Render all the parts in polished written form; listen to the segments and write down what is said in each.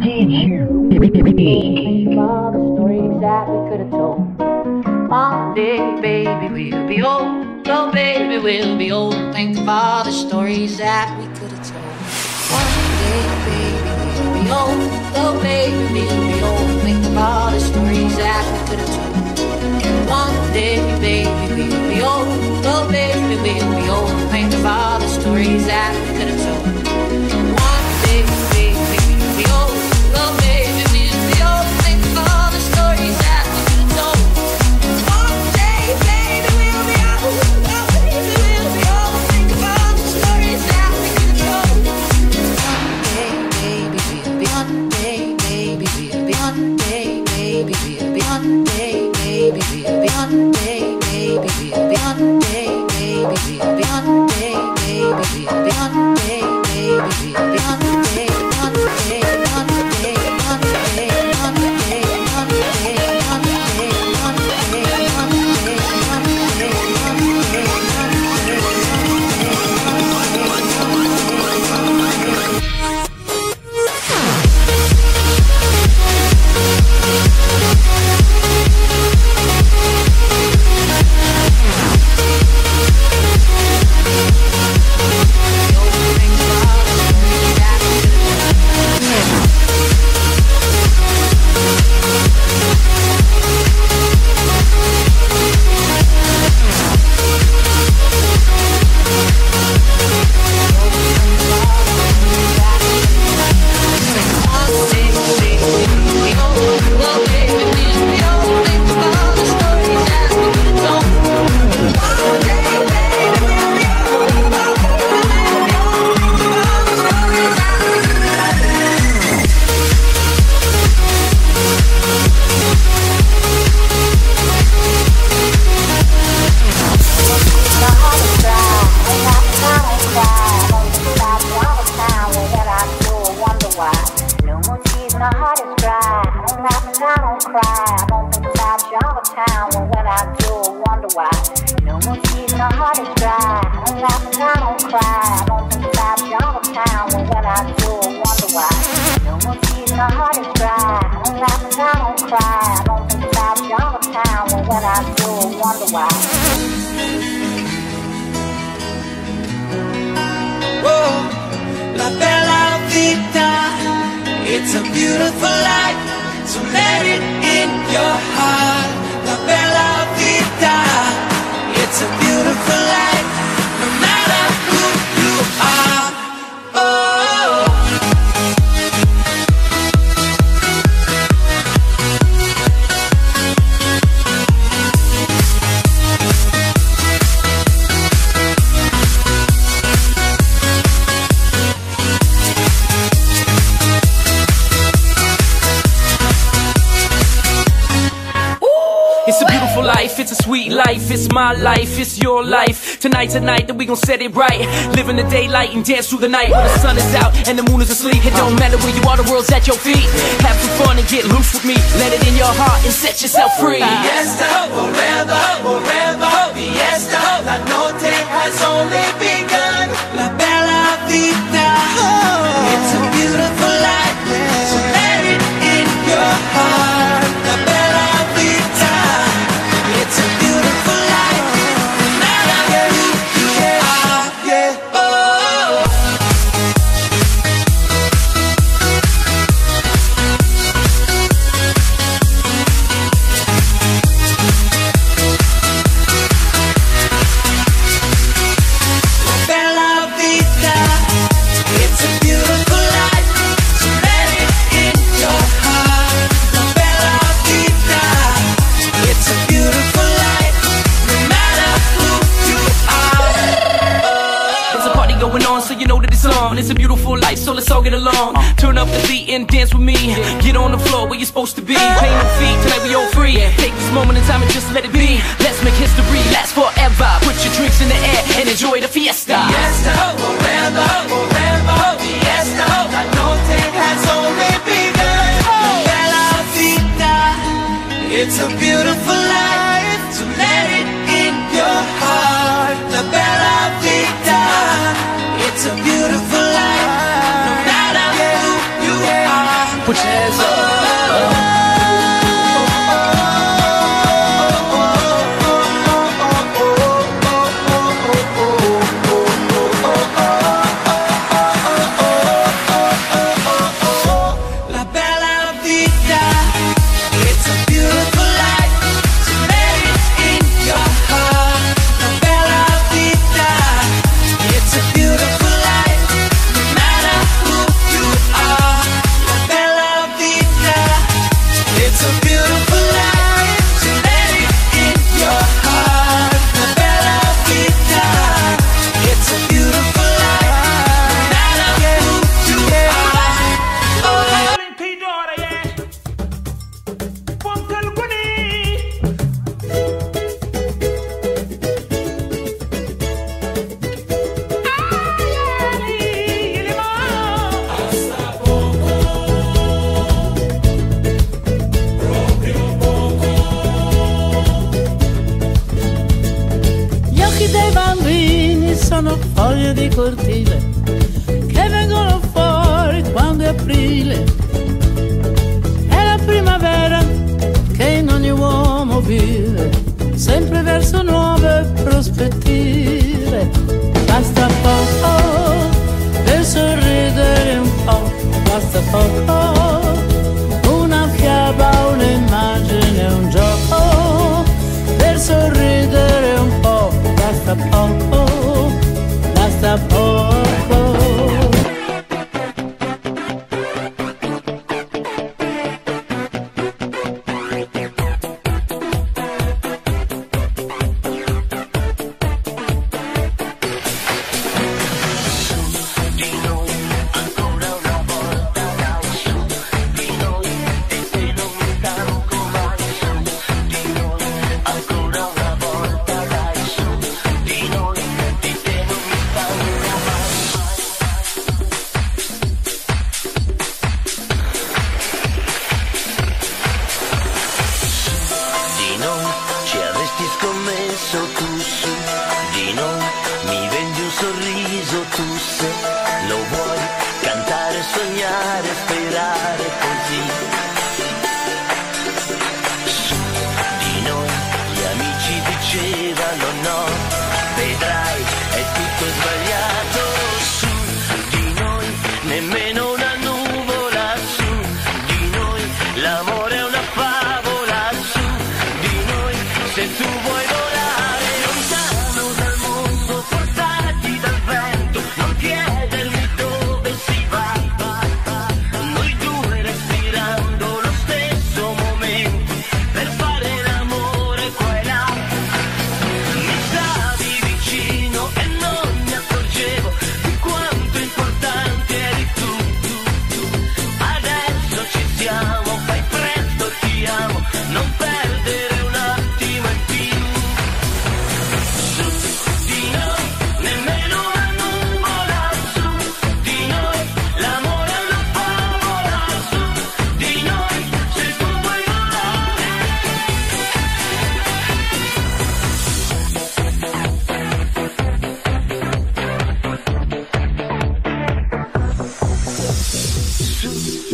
teach you. Think of all the stories that we could have told. One day, baby, we'll be old. Oh, baby, we'll be old. Think of all the stories that we could have told. One day, baby, we'll be old. Oh, baby, we'll be old. Think of all the stories that we could have told. One day, baby, we'll be old. Oh, baby, we'll be old. Think of all the stories that we could have told. One day, baby, we'll be old. Oh, baby, we'll be old. Think of all the stories that we could have told. One day, baby, we'll be old. Oh, baby, we'll be old. Think of all the stories that we could have told. One day, baby, we'll be one day, baby, we'll be one day, baby, we'll be one day, baby, we'll be one day, baby, we'll be one day, baby, we'll be one day, baby, we'll be one day, baby, we'll be one day, one day, one day, one day, one day, one day, one day, one day, one day, La bella vita, it's a beautiful life, so let it in your heart. La bella vita, it's a beautiful life, no matter who you are. Oh. It's a beautiful life, it's a sweet life, it's my life, it's your life. Tonight's a night that we gon' set it right. Live in the daylight and dance through the night. When the sun is out and the moon is asleep, it don't matter where you are, the world's at your feet. Have some fun and get loose with me. Let it in your heart and set yourself free. Fiesta, forever, forever. Fiesta, la noche has only begun. La bella vita, it's a beautiful life, so let it in your heart. La bella vita, it's a beautiful life, no matter who you are. Yeah. Oh. Bella vita, it's a beautiful life, so let it in your heart. La bella vita, it's a beautiful life, no matter who you are. There's a party going on, so you know that it's on. It's a beautiful life, so let's all get along. Turn up the beat and dance with me. Get on the floor where you're supposed to be. Pay no fee, tonight we all free. Take this moment in time and just let it be. Let's make history last forever. Put your drinks in the air and enjoy the fiesta. Fiesta, forever, forever. Fiesta, la noche has only begun. Bella vita, it's a beautiful life, so let it in your heart. La bella vita, it's a beautiful life, no matter who you are. Puccese. Sono foglie di cortile che vengono fuori quando è aprile. È la primavera che in ogni uomo vive, sempre verso nuove prospettive. Basta poco per sorridere un po', basta poco, una fiaba, un'immagine, un gioco, per sorridere un po', basta poco. Basta poco.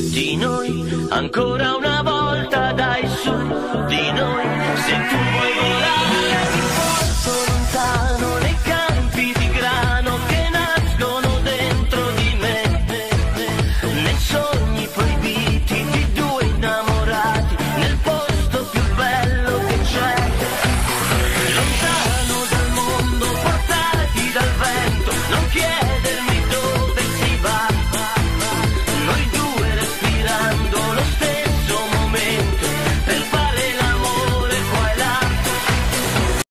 Ancora una volta dai su di noi, se tu vuoi